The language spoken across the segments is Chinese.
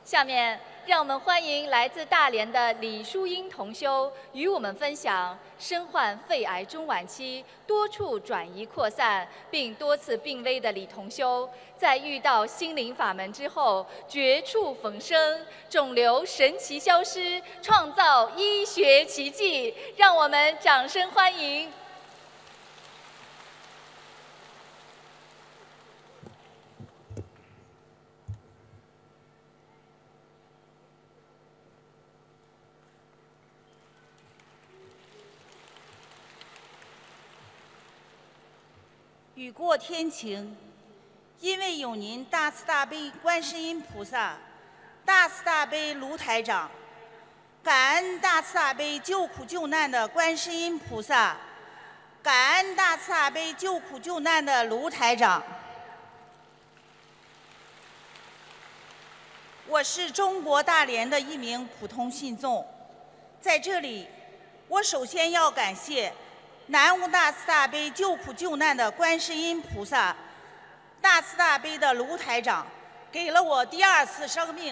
下面，让我们欢迎来自大连的李淑英同修，与我们分享身患肺癌中晚期、多处转移扩散，并多次病危的李同修，在遇到心灵法门之后，绝处逢生，肿瘤神奇消失，创造医学奇迹。让我们掌声欢迎！ 雨过天晴，因为有您大慈大悲观世音菩萨、大慈大悲卢台长，感恩大慈大悲救苦救难的观世音菩萨，感恩大慈大悲救苦救难的卢台长。我是中国大连的一名普通信众，在这里，我首先要感谢 南无大慈大悲救苦救难的观世音菩萨，大慈大悲的卢台长，给了我第2次生命。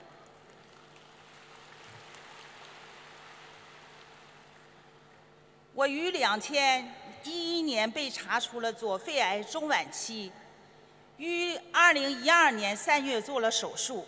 我于2011年被查出了左肺癌中晚期，于2012年3月做了手术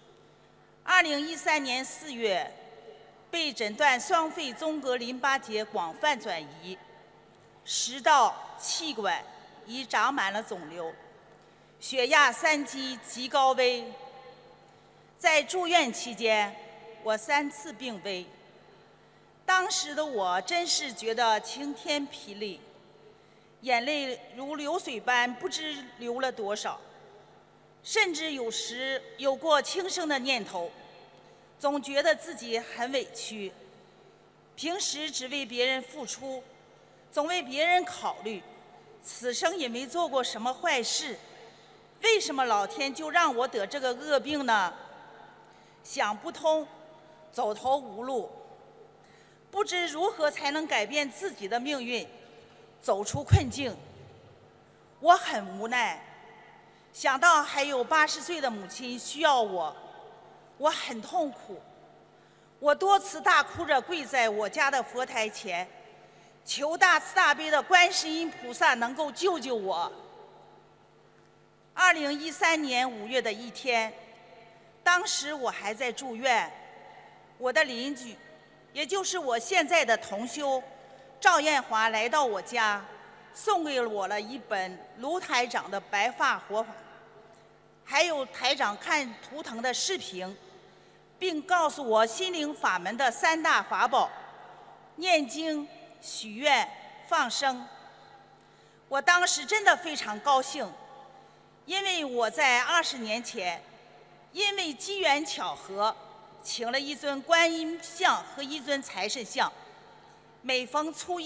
，2013年4月被诊断双肺纵隔淋巴结广泛转移。 食道、气管已长满了肿瘤，血压3级极高危。在住院期间，我3次病危。当时的我真是觉得晴天霹雳，眼泪如流水般不知流了多少，甚至有时有过轻生的念头，总觉得自己很委屈。平时只为别人付出， 总为别人考虑，此生也没做过什么坏事，为什么老天就让我得这个恶病呢？想不通，走投无路，不知如何才能改变自己的命运，走出困境。我很无奈，想到还有80岁的母亲需要我，我很痛苦。我多次大哭着跪在我家的佛台前， 求大慈大悲的观世音菩萨能够救救我。2013年5月的一天，当时我还在住院，我的邻居，也就是我现在的同修赵艳华来到我家，送给我了一本卢台长的白发活法，还有台长看图腾的视频，并告诉我心灵法门的3大法宝：念经、 许愿、放生，我当时真的非常高兴，因为我在20年前，因为机缘巧合，请了一尊观音像和一尊财神像，每逢初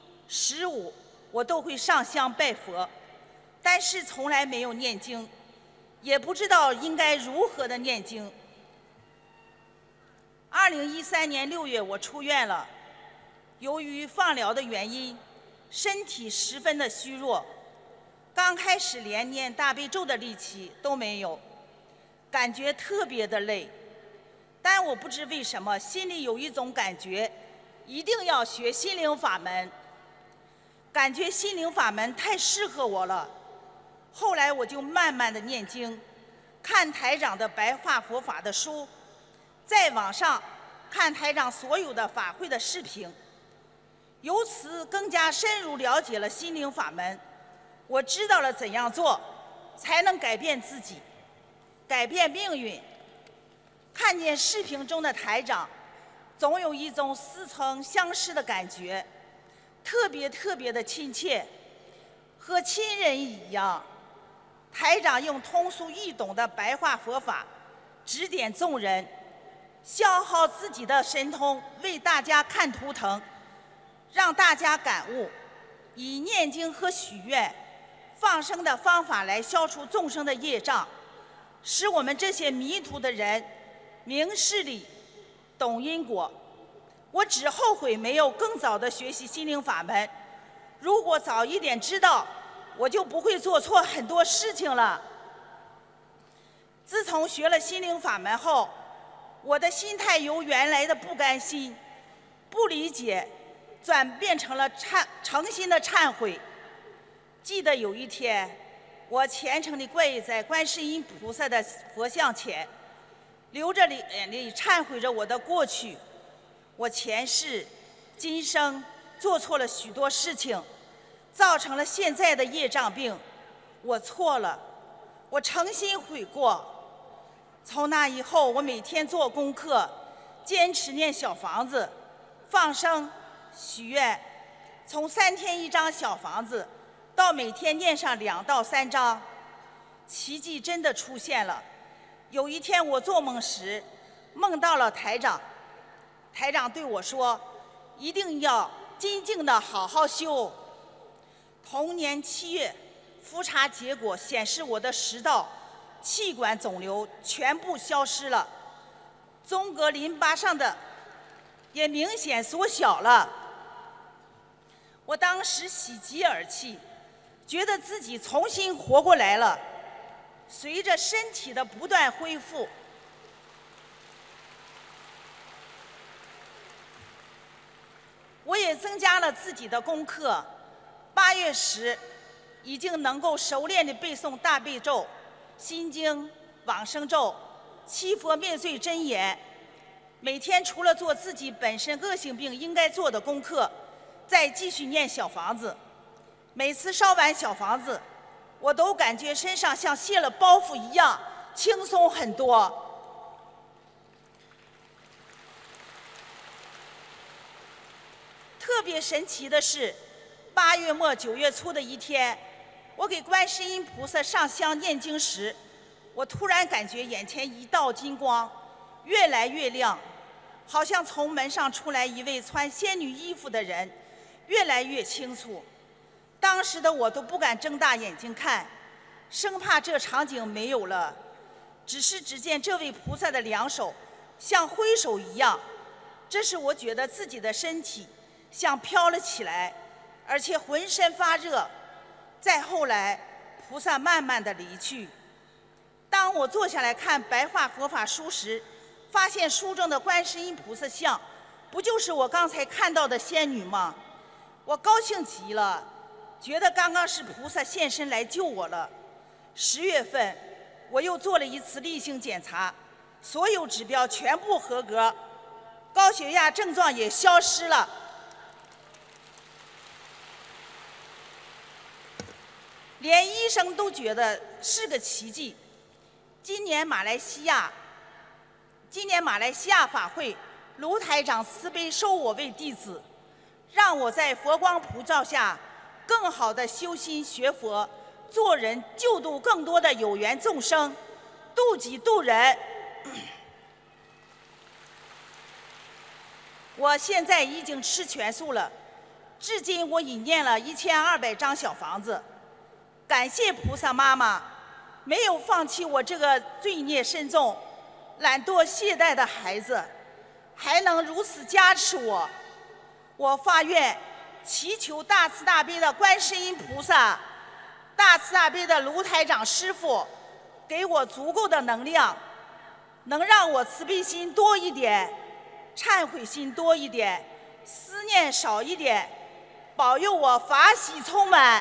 1、15，我都会上香拜佛，但是从来没有念经，也不知道应该如何的念经。2013年6月，我出院了。 由于放疗的原因，身体十分的虚弱，刚开始连念大悲咒的力气都没有，感觉特别的累。但我不知为什么，心里有一种感觉，一定要学心灵法门。感觉心灵法门太适合我了。后来我就慢慢的念经，看台长的白话佛法的书，在网上看台长所有的法会的视频。 由此更加深入了解了心灵法门，我知道了怎样做才能改变自己，改变命运。看见视频中的台长，总有一种似曾相识的感觉，特别的亲切，和亲人一样。台长用通俗易懂的白话佛法指点众人，消耗自己的神通，为大家看图腾。 让大家感悟，以念经和许愿、放生的方法来消除众生的业障，使我们这些迷途的人明事理、懂因果。我只后悔没有更早的学习心灵法门，如果早一点知道，我就不会做错很多事情了。 自从学了心灵法门后，我的心态由原来的不甘心、不理解，转变成了诚心的忏悔。记得有一天，我虔诚地跪在观世音菩萨的佛像前，流着眼泪忏悔着我的过去。我前世、今生做错了许多事情，造成了现在的业障病。我错了，我诚心悔过。从那以后，我每天做功课，坚持念小房子、放生、许愿，从3天1张小房子，到每天念上2到3张。奇迹真的出现了。有一天我做梦时，梦到了台长，台长对我说：“一定要精进的好好修。”同年7月，复查结果显示我的食道、气管肿瘤全部消失了，中隔淋巴上的也明显缩小了。我当时喜极而泣，觉得自己重新活过来了。随着身体的不断恢复，我也增加了自己的功课。8月时，已经能够熟练地背诵大悲咒、心经、往生咒、七佛灭罪真言。每天除了做自己本身恶性病应该做的功课，再继续念小房子。每次烧完小房子，我都感觉身上像卸了包袱一样轻松很多。特别神奇的是，8月末9月初的一天，我给观世音菩萨上香念经时，我突然感觉眼前一道金光越来越亮，好像从门上出来一位穿仙女衣服的人，越来越清楚。当时的我都不敢睁大眼睛看，生怕这场景没有了。只见这位菩萨的2手像挥手一样，这时我觉得自己的身体像飘了起来，而且浑身发热。再后来，菩萨慢慢地离去。当我坐下来看白话佛法书时，发现书中的观世音菩萨像，不就是我刚才看到的仙女吗？我高兴极了，觉得刚刚是菩萨现身来救我了。10月份，我又做了一次例行检查，所有指标全部合格，高血压症状也消失了。连医生都觉得是个奇迹。今年马来西亚法会，卢台长慈悲收我为弟子，让我在佛光普照下更好的修心学佛，做人救度更多的有缘众生，度己度人。我现在已经吃全素了，至今我已念了1200张小房子。感谢菩萨妈妈，没有放弃我这个罪孽深重、懒惰懈怠的孩子，还能如此加持我。我发愿祈求大慈大悲的观世音菩萨、大慈大悲的卢台长师父，给我足够的能量，能让我慈悲心多一点，忏悔心多一点，思念少一点，保佑我法喜充满。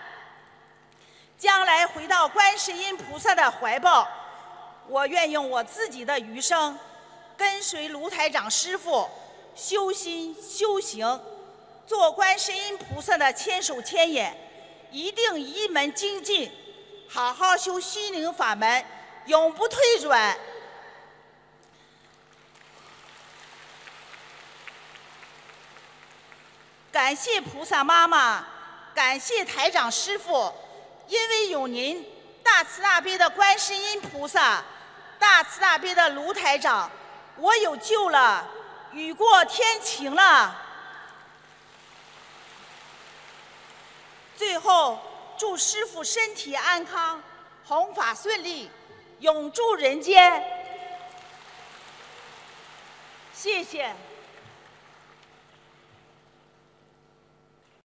将来回到观世音菩萨的怀抱，我愿用我自己的余生，跟随卢台长师父修心修行，做观世音菩萨的千手千眼，一定一门精进，好好修心灵法门，永不退转。感谢菩萨妈妈，感谢台长师父。因为有您，大慈大悲的观世音菩萨，大慈大悲的卢台长，我有救了，雨过天晴了。最后，祝师父身体安康，弘法顺利，永驻人间。谢谢。